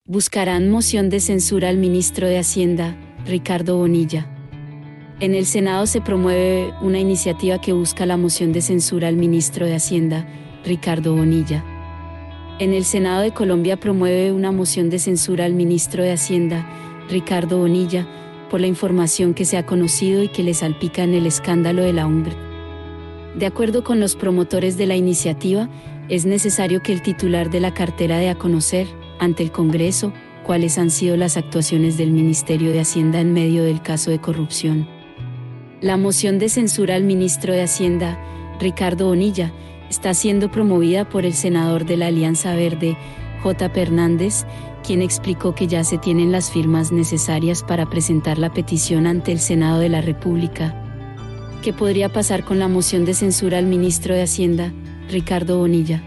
Buscarán moción de censura al ministro de Hacienda, Ricardo Bonilla. En el Senado se promueve una iniciativa que busca la moción de censura al ministro de Hacienda, Ricardo Bonilla. En el Senado de Colombia promueve una moción de censura al ministro de Hacienda, Ricardo Bonilla, por la información que se ha conocido y que le salpica en el escándalo de la UNBR. De acuerdo con los promotores de la iniciativa, es necesario que el titular de la cartera dé a conocer, ante el Congreso, cuáles han sido las actuaciones del Ministerio de Hacienda en medio del caso de corrupción. La moción de censura al ministro de Hacienda, Ricardo Bonilla, está siendo promovida por el senador de la Alianza Verde, J.P. Hernández, quien explicó que ya se tienen las firmas necesarias para presentar la petición ante el Senado de la República. ¿Qué podría pasar con la moción de censura al ministro de Hacienda, Ricardo Bonilla?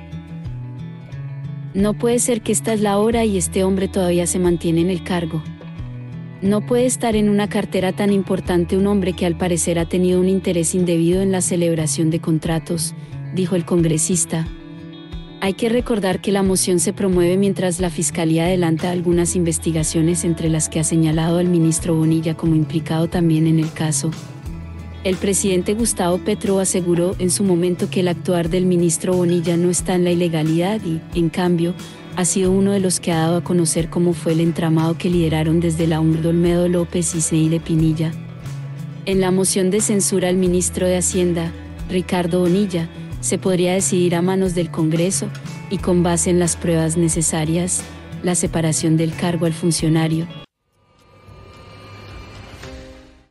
No puede ser que esta es la hora y este hombre todavía se mantiene en el cargo. No puede estar en una cartera tan importante un hombre que al parecer ha tenido un interés indebido en la celebración de contratos, dijo el congresista. Hay que recordar que la moción se promueve mientras la Fiscalía adelanta algunas investigaciones entre las que ha señalado al ministro Bonilla como implicado también en el caso. El presidente Gustavo Petro aseguró en su momento que el actuar del ministro Bonilla no está en la ilegalidad y, en cambio, ha sido uno de los que ha dado a conocer cómo fue el entramado que lideraron desde la UNBR Olmedo López y Seide Pinilla. En la moción de censura al ministro de Hacienda, Ricardo Bonilla, se podría decidir a manos del Congreso, y con base en las pruebas necesarias, la separación del cargo al funcionario,